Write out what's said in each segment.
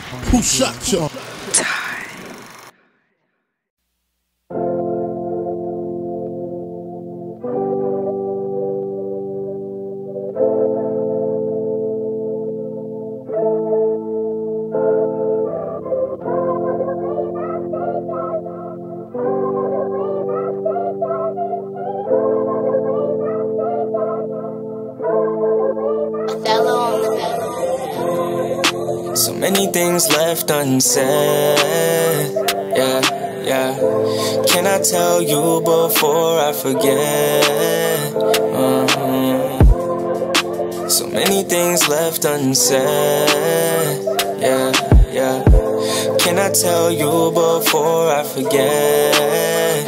Who shot you? So many things left unsaid, yeah. Can I tell you before I forget? So many things left unsaid, yeah. Can I tell you before I forget?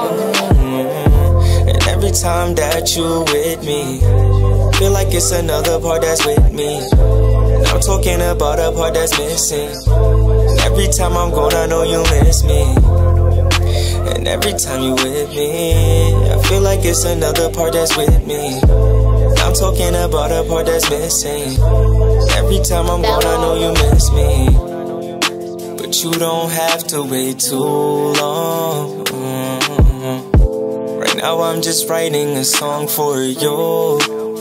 And every time that you with me, feel like it's another part that's with me. I'm talking about a part that's missing. Every time I'm gone, I know you miss me. And every time you with me, I feel like it's another part that's with me. I'm talking about a part that's missing. Every time I'm gone, I know you miss me. But you don't have to wait too long. Right now I'm just writing a song for you.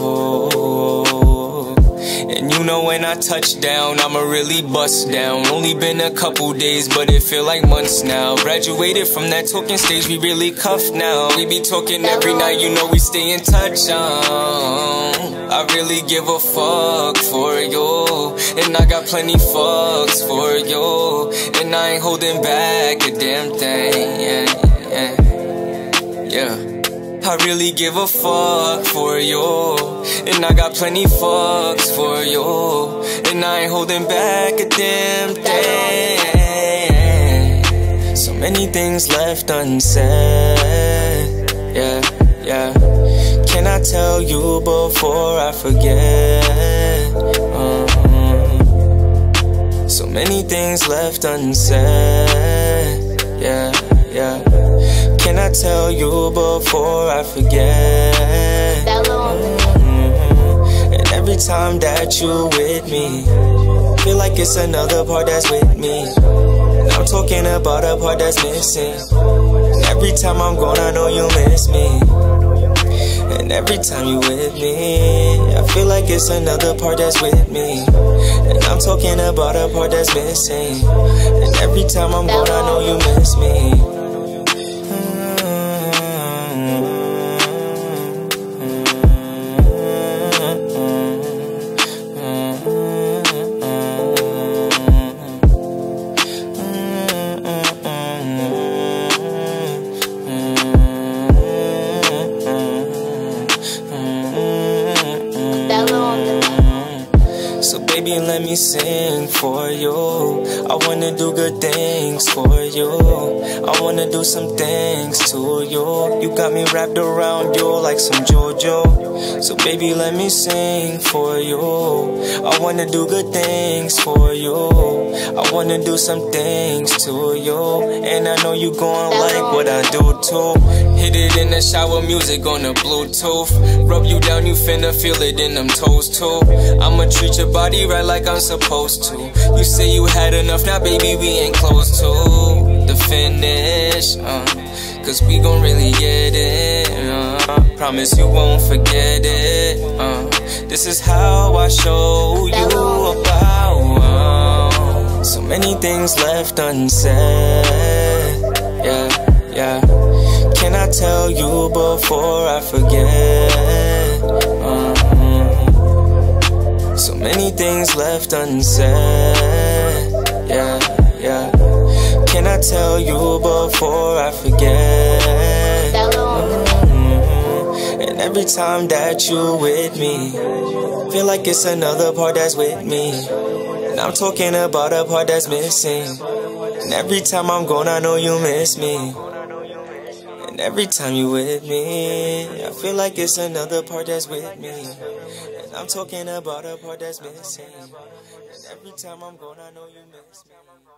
And you know when I touch down, I'ma really bust down. Only been a couple days, but it feel like months now. Graduated from that talking stage, we really cuffed now. We be talking every night, you know we stay in touch. I really give a fuck for you, and I got plenty fucks for you, and I ain't holding back a damn thing, yeah. I really give a fuck for you, and I got plenty fucks for you, and I ain't holding back a damn thing. So many things left unsaid, yeah. Can I tell you before I forget? So many things left unsaid, yeah. Can I tell you before I forget? And every time that you with me, feel like it's another part that's with me. And I'm talking about a part that's missing. Every time I'm gone, I know you miss me. And every time you with me, I feel like it's another part that's with me. And I'm talking about a part that's missing. And every time I'm gone, I know you miss me. So baby, let me sing for you. I wanna do good things for you. I wanna do some things to you. You got me wrapped around you like some JoJo. So baby, let me sing for you. I wanna do good things for you. I wanna do some things to you, and I know you gon' like what I do too. Hit it in the shower, music on the Bluetooth. Rub you down, you finna feel it in them toes too. I'ma treat your body right like I'm supposed to. You say you had enough, now baby we ain't close to the finish, cause we gon' really get it, promise you won't forget it, this is how I show you about, so many things left unsaid, yeah. Can I tell you before I forget? So many things left unsaid, yeah. Can I tell you before I forget? And every time that you with me, feel like it's another part that's with me. And I'm talking about a part that's missing. And every time I'm gone, I know you miss me. And every time you with me, I feel like it's another part that's with me. And I'm talking about a part that's missing. And every time I'm gone, I know you miss me.